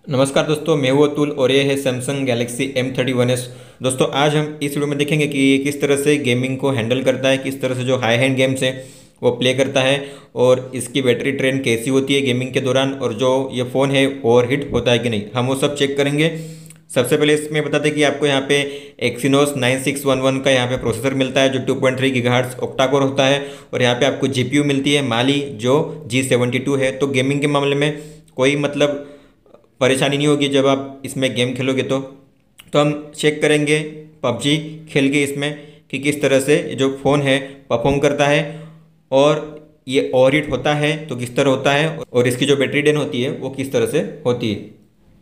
नमस्कार दोस्तों, मैं हूं अतुल और ये है सैमसंग गैलेक्सी M31s। दोस्तों आज हम इस वीडियो में देखेंगे कि ये किस तरह से गेमिंग को हैंडल करता है, किस तरह से जो हाई एंड गेम्स हैं वो प्ले करता है और इसकी बैटरी ट्रेन कैसी होती है गेमिंग के दौरान, और जो ये फ़ोन है ओवरहीट होता है कि नहीं, हम वो सब चेक करेंगे। सबसे पहले इसमें बता दें कि आपको यहाँ पे एक्सिनोस 9611 का यहाँ पे प्रोसेसर मिलता है जो 2.3 गीगाहर्ट्ज़ ऑक्टा कोर होता है, और यहाँ पे आपको जीपीयू मिलती है माली जो G72 है। तो गेमिंग के मामले में कोई मतलब परेशानी नहीं होगी जब आप इसमें गेम खेलोगे। तो हम चेक करेंगे पबजी खेल के इसमें कि किस तरह से ये जो फ़ोन है परफॉर्म करता है, और ये ओवरहीट होता है तो किस तरह होता है, और इसकी जो बैटरी ड्रेन होती है वो किस तरह से होती है।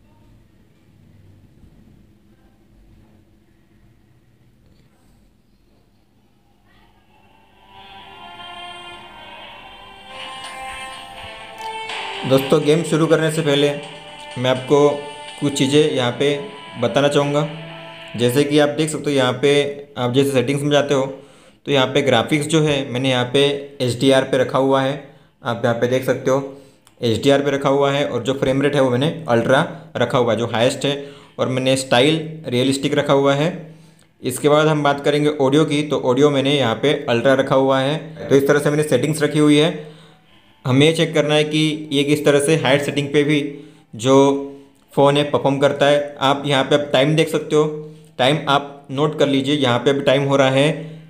दोस्तों गेम शुरू करने से पहले मैं आपको कुछ चीज़ें यहाँ पे बताना चाहूँगा। जैसे कि आप देख सकते हो यहाँ पे, आप जैसे सेटिंग्स में जाते हो तो यहाँ पे ग्राफिक्स जो है मैंने यहाँ पे HDR पे रखा हुआ है। आप यहाँ पे देख सकते हो HDR पे रखा हुआ है, और जो फ्रेम रेट है वो मैंने अल्ट्रा रखा हुआ है जो हाईएस्ट है, और मैंने स्टाइल रियलिस्टिक रखा हुआ है। इसके बाद हम बात करेंगे ऑडियो की, तो ऑडियो मैंने यहाँ पे अल्ट्रा रखा हुआ है। तो इस तरह से मैंने सेटिंग्स रखी हुई है। हमें ये चेक करना है कि ये किस तरह से हाइट सेटिंग पे भी जो फ़ोन है परफॉर्म करता है। आप यहाँ पे अब टाइम देख सकते हो, टाइम आप नोट कर लीजिए। यहाँ पे अभी टाइम हो रहा है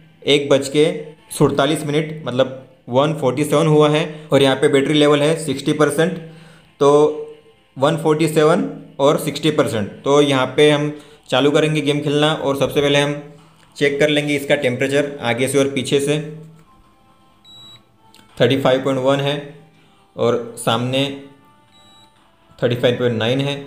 1:47, मतलब 1:47 हुआ है, और यहाँ पे बैटरी लेवल है 60%। तो 1:47 और 60%, तो यहाँ पे हम चालू करेंगे गेम खेलना, और सबसे पहले हम चेक कर लेंगे इसका टेम्परेचर आगे से और पीछे से। 35.1 है और सामने 35.9 है।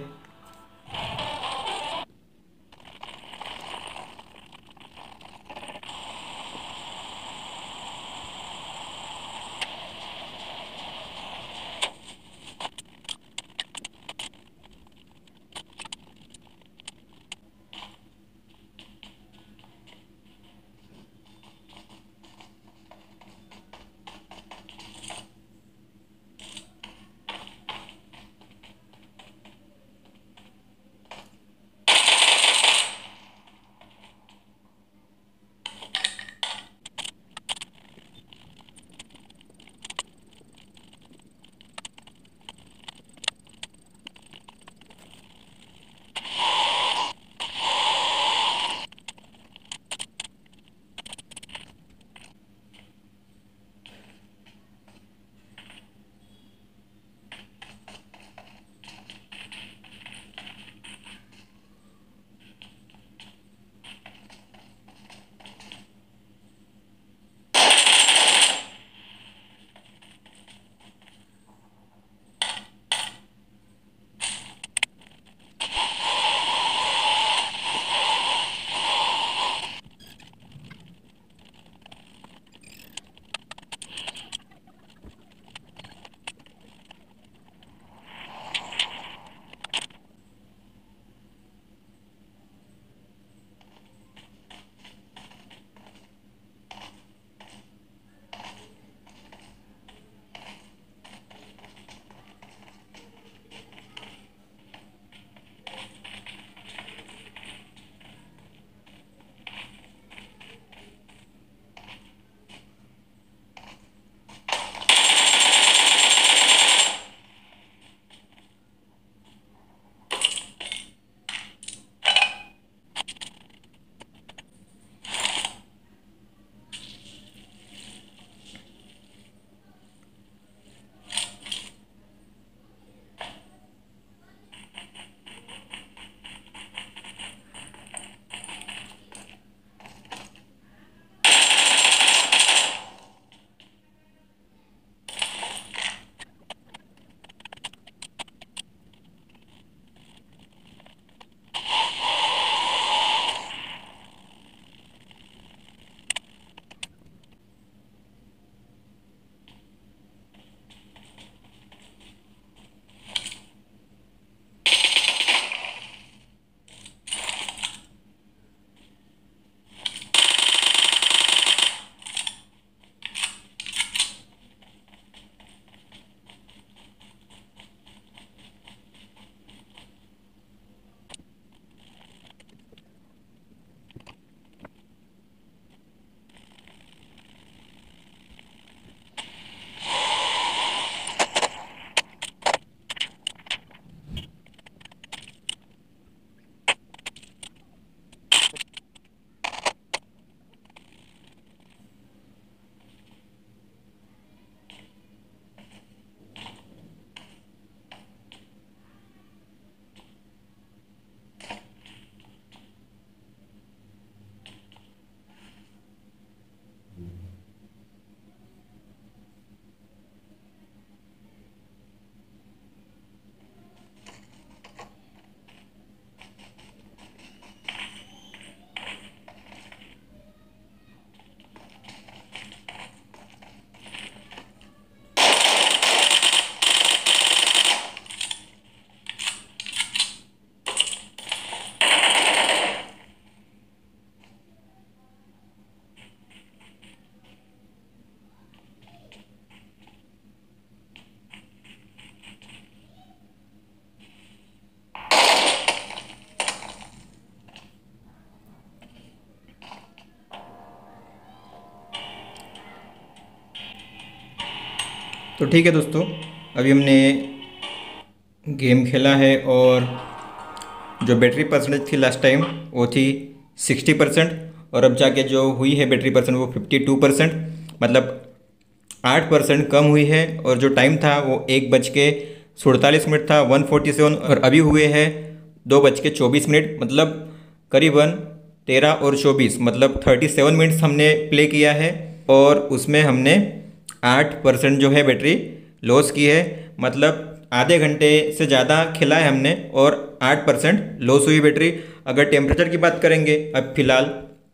तो ठीक है दोस्तों, अभी हमने गेम खेला है और जो बैटरी परसेंटेज थी लास्ट टाइम वो थी 60%, और अब जाके जो हुई है बैटरी परसेंट वो 52%, मतलब 8% कम हुई है। और जो टाइम था वो 1:47 था, 147, और अभी हुए हैं 2:24, मतलब करीबन 13 और 24, मतलब 37 मिनट्स हमने प्ले किया है, और उसमें हमने 8% जो है बैटरी लॉस की है। मतलब आधे घंटे से ज़्यादा खेला है हमने और 8% लॉस हुई बैटरी। अगर टेम्परेचर की बात करेंगे अब फिलहाल,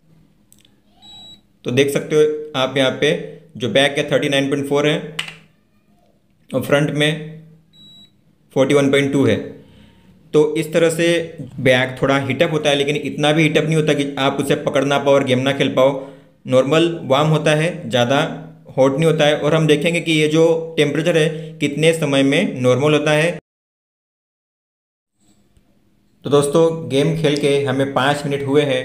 तो देख सकते हो आप यहाँ पे जो बैक है 39.4 है और फ्रंट में 41.2 है। तो इस तरह से बैक थोड़ा हीटअप होता है, लेकिन इतना भी हीटअप नहीं होता कि आप उसे पकड़ ना पाओ और गेम ना खेल पाओ। नॉर्मल वार्म होता है, ज़्यादा हॉट नहीं होता है। और हम देखेंगे कि ये जो टेम्परेचर है कितने समय में नॉर्मल होता है। तो दोस्तों गेम खेल के हमें 5 मिनट हुए हैं,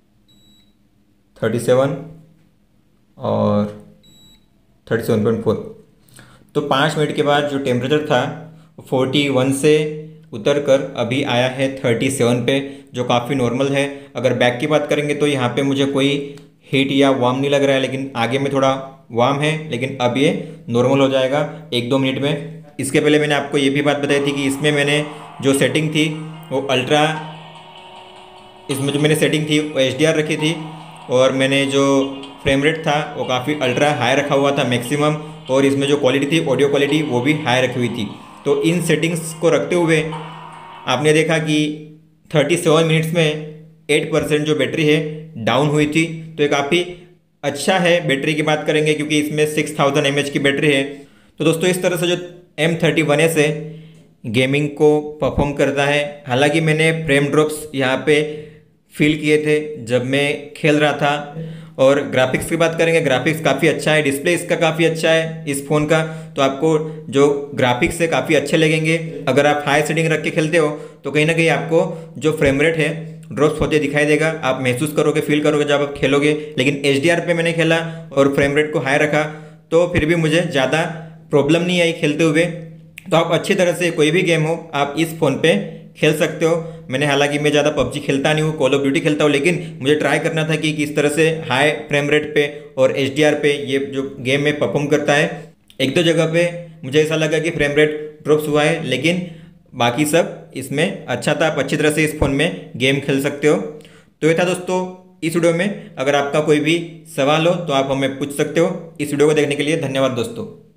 37 और 37.4। तो 5 मिनट के बाद जो टेम्परेचर था 41 से उतर कर अभी आया है 37 पे, जो काफ़ी नॉर्मल है। अगर बैक की बात करेंगे तो यहाँ पे मुझे कोई हीट या वार्म नहीं लग रहा है, लेकिन आगे में थोड़ा वार्म है, लेकिन अब ये नॉर्मल हो जाएगा 1-2 मिनट में। इसके पहले मैंने आपको ये भी बात बताई थी कि इसमें मैंने जो सेटिंग थी वो अल्ट्रा, इसमें जो मैंने सेटिंग थी वो HDR रखी थी, और मैंने जो फ्रेम रेट था वो काफ़ी अल्ट्रा हाई रखा हुआ था मैक्सिमम, और इसमें जो क्वालिटी थी ऑडियो क्वालिटी वो भी हाई रखी हुई थी। तो इन सेटिंग्स को रखते हुए आपने देखा कि 37 मिनट्स में 8% जो बैटरी है डाउन हुई थी। तो ये काफ़ी अच्छा है। बैटरी की बात करेंगे क्योंकि इसमें 6000 mAh की बैटरी है। तो दोस्तों इस तरह से जो M31S है गेमिंग को परफॉर्म करता है। हालांकि मैंने फ्रेम ड्रॉप्स यहाँ पे फील किए थे जब मैं खेल रहा था। और ग्राफिक्स की बात करेंगे, ग्राफिक्स काफ़ी अच्छा है, डिस्प्ले इसका काफ़ी अच्छा है इस फ़ोन का। तो आपको जो ग्राफिक्स है काफ़ी अच्छे लगेंगे। अगर आप हाई सेटिंग रख के खेलते हो तो कहीं ना कहीं आपको जो फ्रेम रेट है ड्रॉप्स होते दिखाई देगा, आप महसूस करोगे, फील करोगे जब आप खेलोगे। लेकिन HDR पे मैंने खेला और फ्रेम रेट को हाई रखा तो फिर भी मुझे ज़्यादा प्रॉब्लम नहीं आई खेलते हुए। तो आप अच्छी तरह से कोई भी गेम हो आप इस फ़ोन पे खेल सकते हो। मैंने, हालांकि मैं ज़्यादा PUBG खेलता नहीं हूँ, कॉल ऑफ ड्यूटी खेलता हूँ, लेकिन मुझे ट्राई करना था कि किस तरह से हाई फ्रेम रेट पे और HDR पे ये जो गेम में परफॉर्म करता है। एक दो जगह पे मुझे ऐसा लगा कि फ्रेम रेट ड्रॉप्स हुआ है, लेकिन बाकी सब इसमें अच्छा था। आप अच्छी तरह से इस फ़ोन में गेम खेल सकते हो। तो ये था दोस्तों इस वीडियो में। अगर आपका कोई भी सवाल हो तो आप हमें पूछ सकते हो। इस वीडियो को देखने के लिए धन्यवाद दोस्तों।